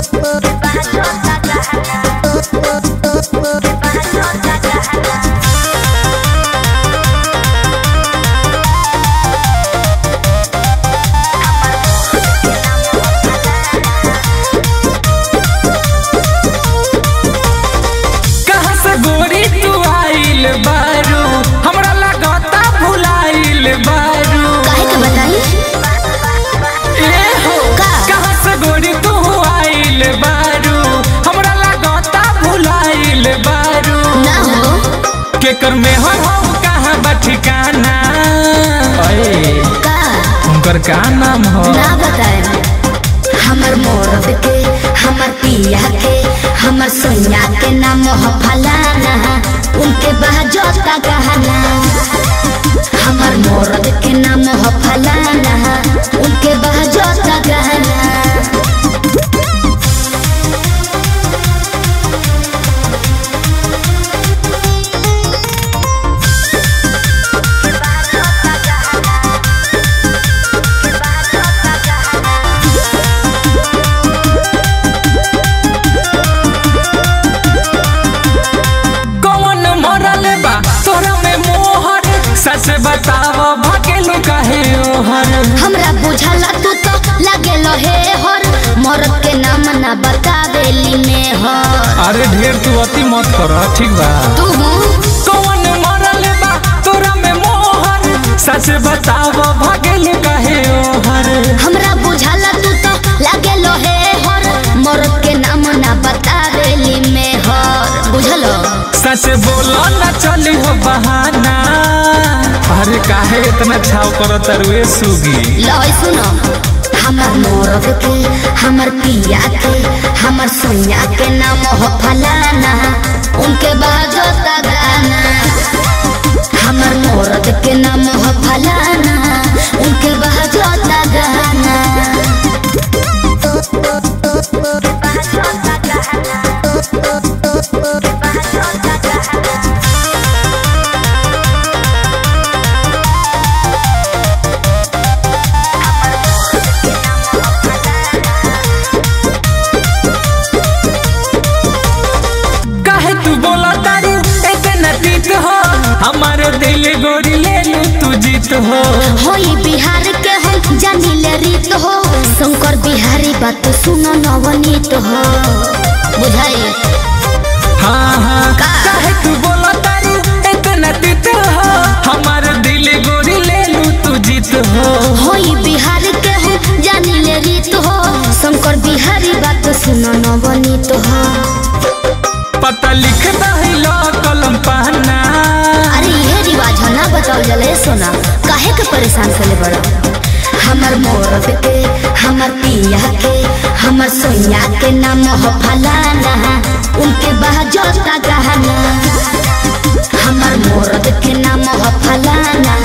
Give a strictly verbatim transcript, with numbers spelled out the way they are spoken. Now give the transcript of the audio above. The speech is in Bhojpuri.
केकर में हो कहाँ बा ठिकाना उनकर का नाम हो ना बताए। हमर मोरब के हमर पिया के हमर सोनिया के नाम हो फलाना उनके बहजोता कहना। हमर मोरब के नाम हो फलाना उनके बहजोता कहना। सच बताव भकेलू काहे ओहर हमरा बुझला तू तो लगे हे हर मरद के नाम ना बतावेली में हर। अरे ढेर तू अति मत कर ठीक बा। तू कौन मरल बा तोरा में मोहर सच बताव भकेलू काहे ओहर। हमरा बुझला तू तो लगे हे हर मरद के नाम ना बतावेली में हर। बुझलो सच बोलो ना चली हो बहाना। अरे काहे इतना छाव करो तरुए सुगी लाई सुनो। हमर मोरब के हमर पिया के हमर सोनिया के नाम हो फलाना उनके बाजोता गाना। हमर मोरब के नाम हो फलाना उनके बाजोता गाना। हमारे दिल गोरी ले लू तू जीत हो होई बिहार के हम जानिले रीत हो। शंकर बिहारी बात सुनो नवनीत हो बुझाई। हाँ हाँ काहे तू बोला तारू इतना तीत हो। हमारे दिल गोरी ले लू तू जीत हो। होई बिहार के हम जानिले रीत हो। शंकर बिहारी बात सुनो नवनीत हो। पता लिख दहिलो कलम पहना। अरे ये रिवाज है ना बताओ जले सोना काहे के परेशान करे बड़ा। हमर मोरब के हमर पिया के हमर सोनिया के नाम हो फलाना उनके बहजोता कहना। हमर मोरब के नाम हो फलाना